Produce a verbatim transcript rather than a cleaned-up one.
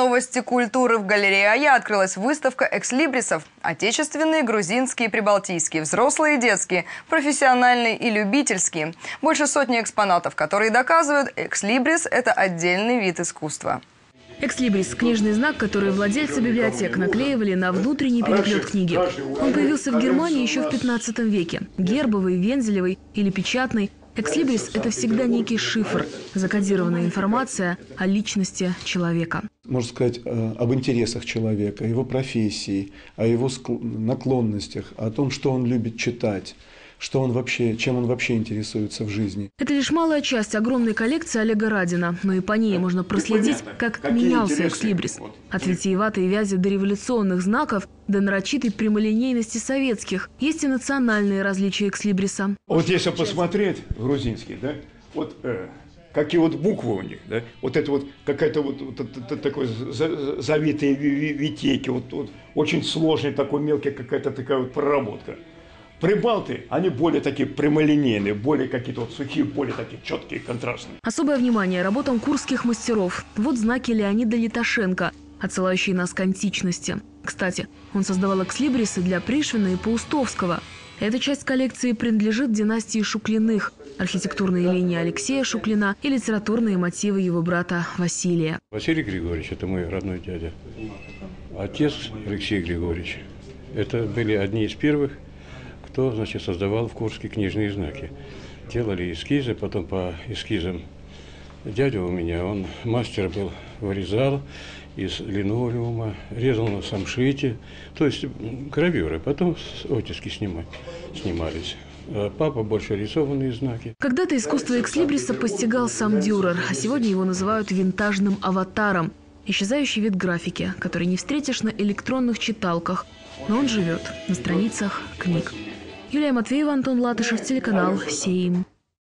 Новости культуры. В галерее «Ая» открылась выставка экслибрисов. Отечественные, грузинские, прибалтийские, взрослые и детские, профессиональные и любительские. Больше сотни экспонатов, которые доказывают, экслибрис – это отдельный вид искусства. Экслибрис – книжный знак, который владельцы библиотек наклеивали на внутренний переплет книги. Он появился в Германии еще в пятнадцатом веке. Гербовый, вензелевый или печатный. Экслибрис – это всегда некий шифр, закодированная информация о личности человека. Можно сказать об интересах человека, о его профессии, о его наклонностях, о том, что он любит читать, что он вообще, чем он вообще интересуется в жизни. Это лишь малая часть огромной коллекции Олега Радина, но и по ней можно проследить, как менялся экслибрис. От витиеватой вязи до революционных знаков, до нарочитой прямолинейности советских. Есть и национальные различия экслибриса. Вот если посмотреть грузинский, да, вот э, какие вот буквы у них, да, вот это вот какая-то вот, вот, вот такой завитые витейки, вот, вот очень сложный такой мелкий какая-то такая вот проработка. Прибалты, они более такие прямолинейные, более какие-то вот сухие, более такие четкие, контрастные. Особое внимание работам курских мастеров. Вот знаки Леонида Литошенко, отсылающие нас к античности. Кстати, он создавал экслибрисы для Пришвина и Паустовского. Эта часть коллекции принадлежит династии Шуклиных, архитектурные линии Алексея Шуклина и литературные мотивы его брата Василия. Василий Григорьевич – это мой родной дядя. Отец Алексей Григорьевич – это были одни из первых, кто, значит, создавал в Курске книжные знаки. Делали эскизы, потом по эскизам дядя у меня, он мастер был, вырезал из линолеума, резал на самшите, то есть гравюры, потом оттиски снимать, снимались. А папа больше рисованные знаки. Когда-то искусство экслибриса постигал сам Дюрер, а сегодня его называют винтажным аватаром. Исчезающий вид графики, который не встретишь на электронных читалках, но он живет на страницах книг. Юлия Матвеева, Антон Латышев, телеканал «Сейм».